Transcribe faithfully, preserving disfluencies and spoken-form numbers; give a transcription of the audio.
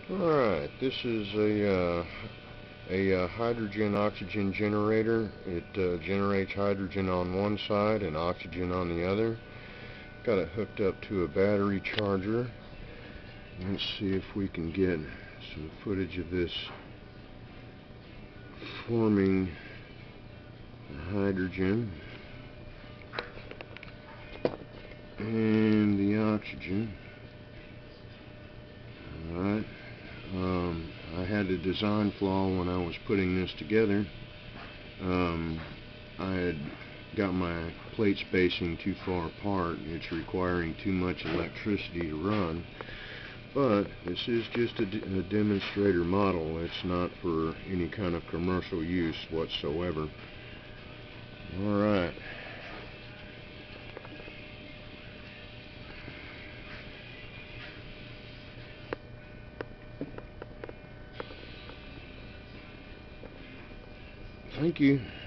Alright, this is a, uh, a uh, hydrogen oxygen generator. It uh, generates hydrogen on one side and oxygen on the other. Got it hooked up to a battery charger. Let's see if we can get some footage of this forming the hydrogen and the oxygen. Alright. Um, I had a design flaw when I was putting this together. Um, I had got my plate spacing too far apart. It's requiring too much electricity to run. But this is just a, a demonstrator model. It's not for any kind of commercial use whatsoever. Alright. Thank you.